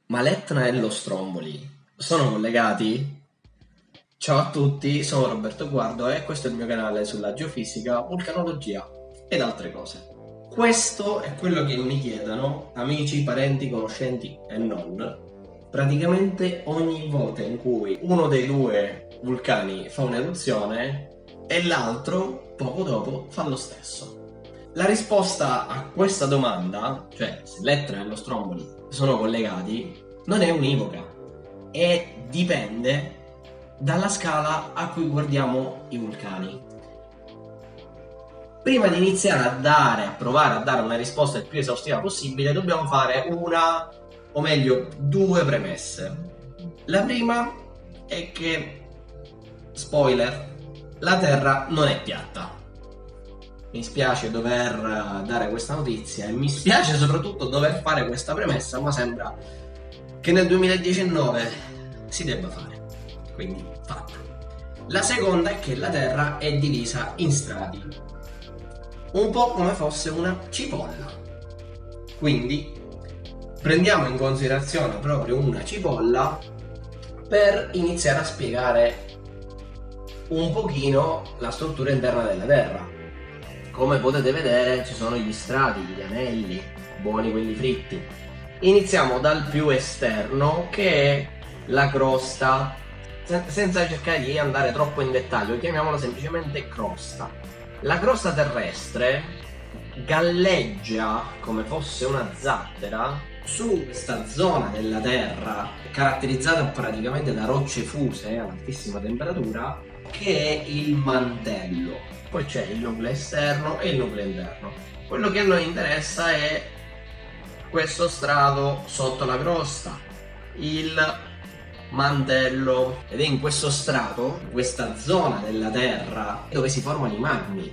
Ma l'Etna e lo Stromboli sono collegati? Ciao a tutti, sono Roberto Guardo e questo è il mio canale sulla geofisica, vulcanologia ed altre cose. Questo è quello che mi chiedono amici, parenti, conoscenti e non, praticamente ogni volta in cui uno dei due vulcani fa un'eruzione e l'altro poco dopo fa lo stesso. La risposta a questa domanda, cioè se l'Etna e lo Stromboli sono collegati, non è univoca e dipende dalla scala a cui guardiamo i vulcani. Prima di iniziare a provare a dare una risposta il più esaustiva possibile, dobbiamo fare una, o meglio, due premesse. La prima è che, spoiler, la Terra non è piatta. Mi spiace dover dare questa notizia e mi spiace soprattutto dover fare questa premessa, ma sembra che nel 2019 si debba fare, quindi fatta. La seconda è che la Terra è divisa in strati, un po' come fosse una cipolla. Quindi prendiamo in considerazione proprio una cipolla per iniziare a spiegare un pochino la struttura interna della Terra. Come potete vedere ci sono gli strati, gli anelli, buoni quelli fritti. Iniziamo dal più esterno, che è la crosta, senza cercare di andare troppo in dettaglio, chiamiamola semplicemente crosta. La crosta terrestre galleggia come fosse una zattera su questa zona della Terra, caratterizzata praticamente da rocce fuse ad altissima temperatura, che è il mantello. Poi c'è il nucleo esterno e il nucleo interno. Quello che a noi interessa è questo strato sotto la crosta, il mantello, ed è in questo strato, in questa zona della Terra, dove si formano i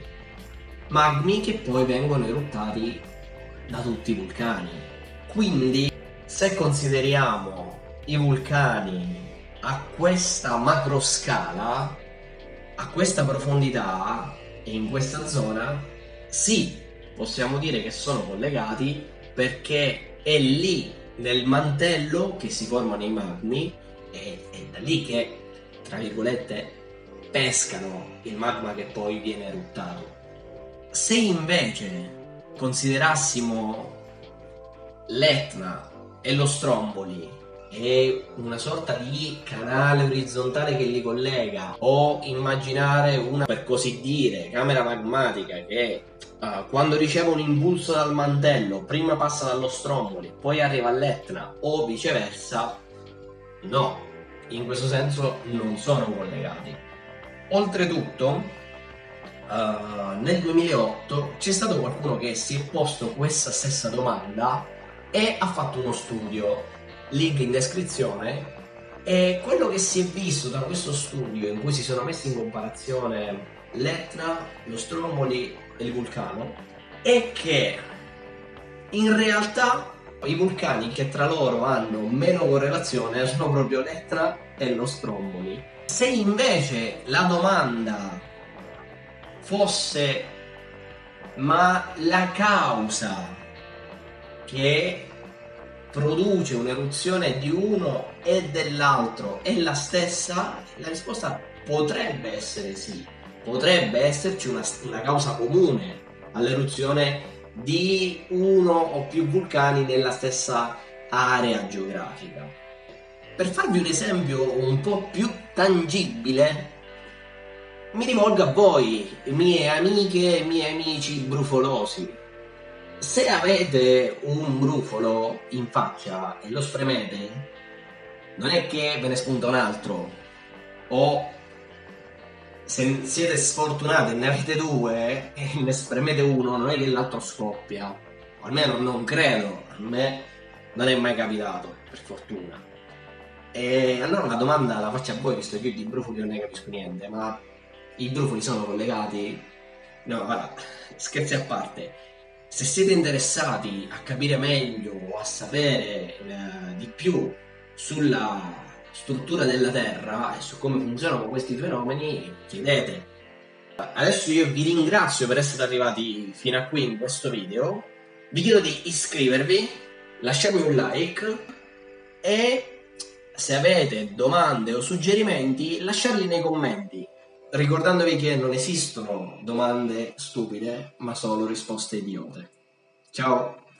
magmi che poi vengono eruttati da tutti i vulcani. Quindi se consideriamo i vulcani a questa macroscala, a questa profondità e in questa zona, sì, possiamo dire che sono collegati, perché è lì nel mantello che si formano i magmi e è da lì che, tra virgolette, pescano il magma che poi viene eruttato. Se invece considerassimo l'Etna e lo Stromboli è una sorta di canale orizzontale che li collega, o immaginare una, per così dire, camera magmatica che quando riceve un impulso dal mantello prima passa dallo Stromboli, poi arriva all'Etna, o viceversa, no, in questo senso non sono collegati. Oltretutto nel 2008 c'è stato qualcuno che si è posto questa stessa domanda e ha fatto uno studio, link in descrizione, e quello che si è visto da questo studio, in cui si sono messi in comparazione l'Etna, lo Stromboli e il vulcano, è che in realtà i vulcani che tra loro hanno meno correlazione sono proprio l'Etna e lo Stromboli. Se invece la domanda fosse ma la causa che produce un'eruzione di uno e dell'altro è la stessa, la risposta potrebbe essere sì, potrebbe esserci una causa comune all'eruzione di uno o più vulcani nella stessa area geografica. Per farvi un esempio un po' più tangibile, mi rivolgo a voi, mie amiche e miei amici brufolosi. Se avete un brufolo in faccia e lo spremete, non è che ve ne spunta un altro, o se siete sfortunati e ne avete due e ne spremete uno, non è che l'altro scoppia, o almeno non credo, a me non è mai capitato, per fortuna. E allora la domanda la faccio a voi, visto che io di brufoli non ne capisco niente, ma i brufoli sono collegati? No, guarda, scherzi a parte. Se siete interessati a capire meglio o a sapere di più sulla struttura della Terra e su come funzionano questi fenomeni, chiedete. Adesso io vi ringrazio per essere arrivati fino a qui in questo video, vi chiedo di iscrivervi, lasciarmi un like E se avete domande o suggerimenti, lasciarli nei commenti, ricordandovi che non esistono domande stupide, ma solo risposte idiote. Ciao!